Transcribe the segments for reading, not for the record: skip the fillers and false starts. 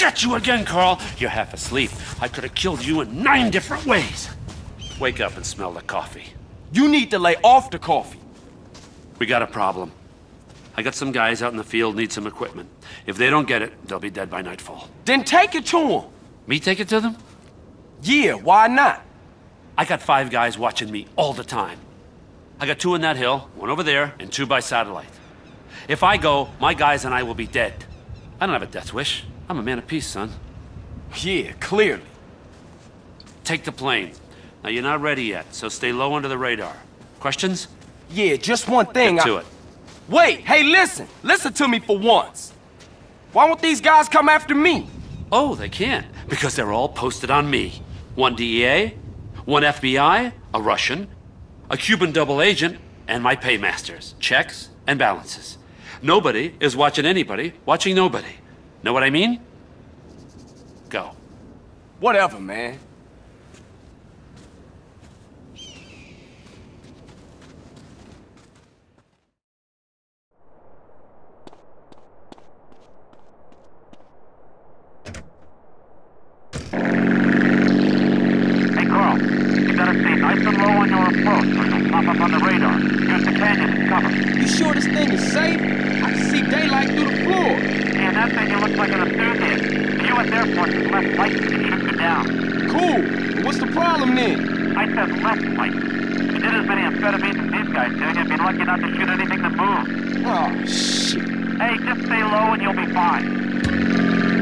Get you again, Carl. You're half asleep. I could have killed you in 9 different ways. Wake up and smell the coffee. You need to lay off the coffee. We got a problem. I got some guys out in the field need some equipment. If they don't get it, they'll be dead by nightfall. Then take it to them. Me take it to them? Yeah, why not? I got 5 guys watching me all the time. I got 2 in that hill, 1 over there, and 2 by satellite. If I go, my guys and I will be dead. I don't have a death wish. I'm a man of peace, son. Yeah, clearly. Take the plane. Now, you're not ready yet, so stay low under the radar. Questions? Yeah, just one thing. Get to it. Wait, hey, listen. Listen to me for once. Why won't these guys come after me? Oh, they can't, because they're all posted on me. 1 DEA, 1 FBI, a Russian, a Cuban double agent, and my paymasters, checks and balances. Nobody is watching anybody, watching nobody. Know what I mean? Go. Whatever, man. Hey, Carl. You gotta stay nice and low on your approach or you'll pop up on the radar. Use the canyon as cover. You sure this thing is safe? I can see daylight through the floor. Yeah, that thing it looks like an enthusiast. The U.S. Air Force is less light to shoot you down. Cool. What's the problem then? I said less light. If you did as many amphetamines as these guys did, you'd be lucky not to shoot anything that moves. Oh, shit. Hey, just stay low and you'll be fine.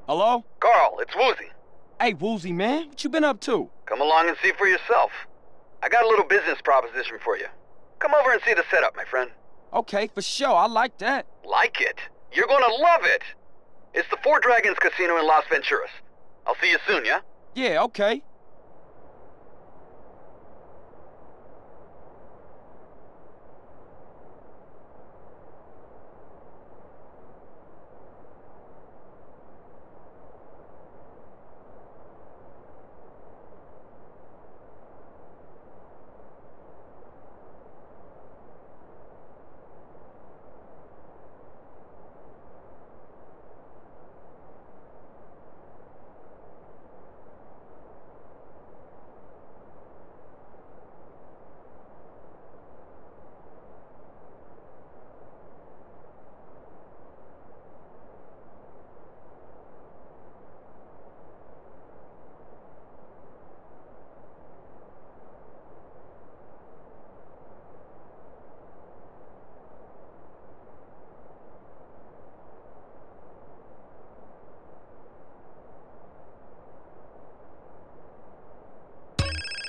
Hello? Carl, it's Woozy. Hey, Woozy, man. What you been up to? Come along and see for yourself. I got a little business proposition for you. Come over and see the setup, my friend. Okay, for sure. I like that. Like it? You're gonna love it! It's the Four Dragons Casino in Las Venturas. I'll see you soon, yeah? Yeah, okay.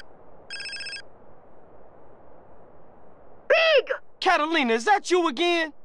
Catalina, is that you again?